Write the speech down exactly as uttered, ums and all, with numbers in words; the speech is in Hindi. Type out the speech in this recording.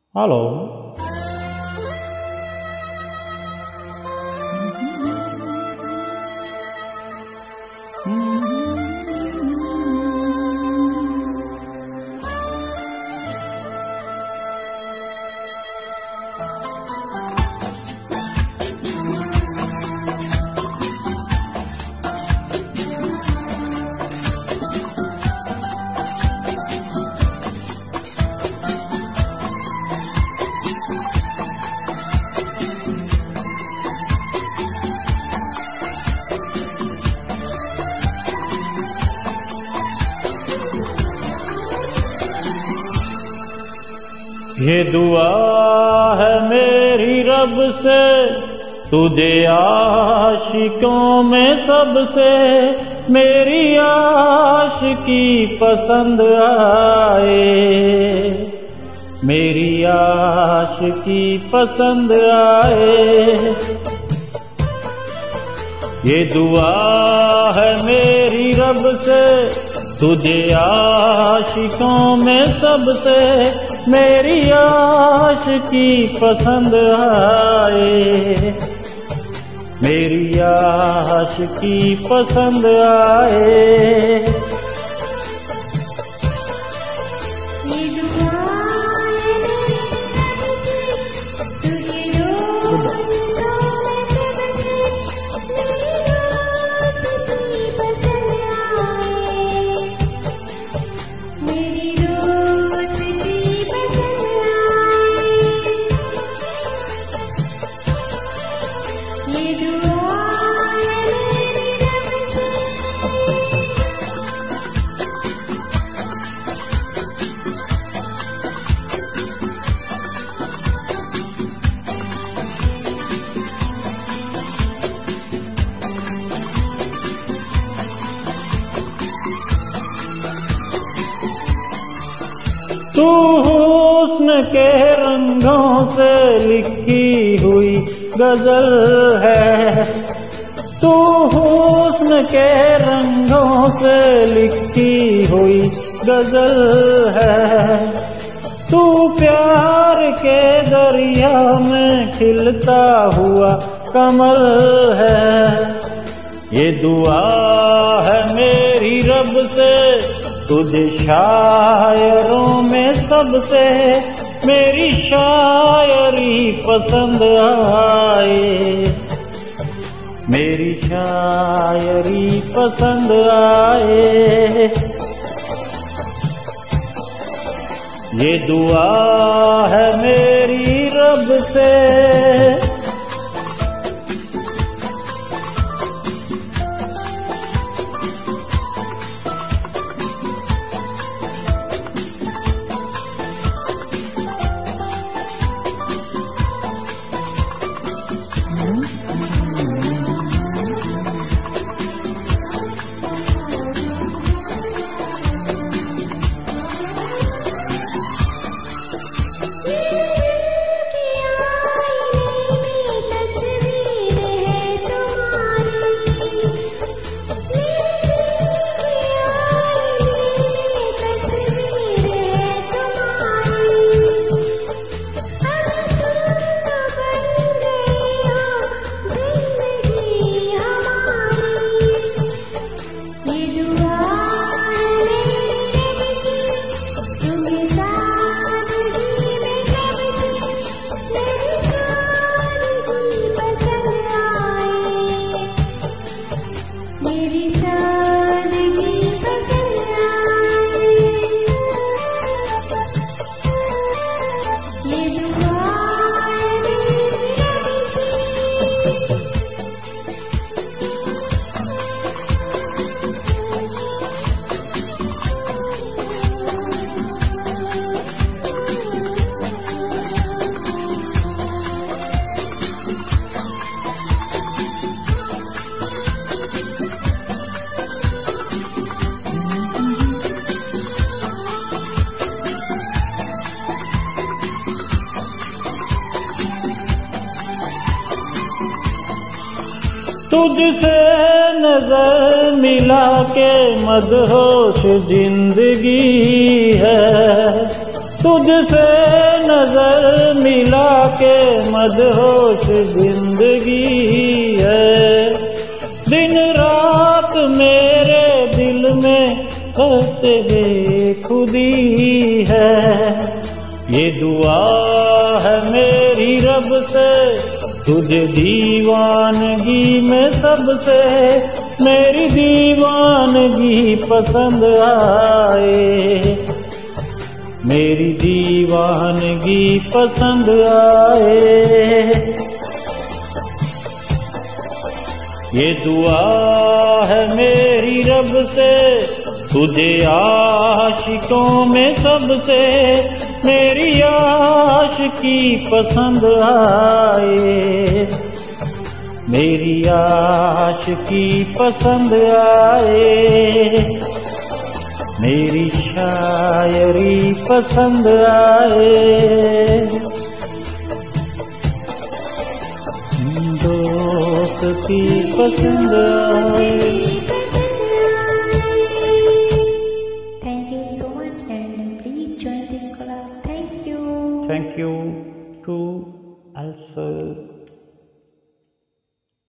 हेलो। ये दुआ है मेरी रब से, तुझे आशिकों में सबसे मेरी आशिकी पसंद आए, मेरी आशिकी पसंद आए। ये दुआ है मेरी रब से, तुझे आशिकों में सबसे मेरी आशिकी पसंद आए, मेरी आशिकी पसंद आए। तू हुस्न के रंगों से लिखी हुई गजल है, तू हुस्न के रंगों से लिखी हुई गजल है। तू प्यार के दरिया में खिलता हुआ कमल है। ये दुआ है मेरी रब से, तुझे शायरों में सबसे मेरी शायरी पसंद आए, मेरी शायरी पसंद आए। ये दुआ है मेरी रब से। तुझसे नजर मिला के मदहोश जिंदगी है, तुझसे नजर मिला के मदहोश जिंदगी है। दिन रात मेरे दिल में बसे खुदी है। ये दुआ है मेरी रब से, तुझे दीवानगी में सबसे मेरी दीवानगी पसंद आए, मेरी दीवानगी पसंद आए। ये दुआ है मेरी रब से, तुझे आशिकों में सबसे मेरी आशिकी पसंद आए, मेरी आशिकी पसंद आए, मेरी शायरी पसंद आए। दोस्ती पसंद आए। Thank you so much and please join this collab. Thank you. Thank you to also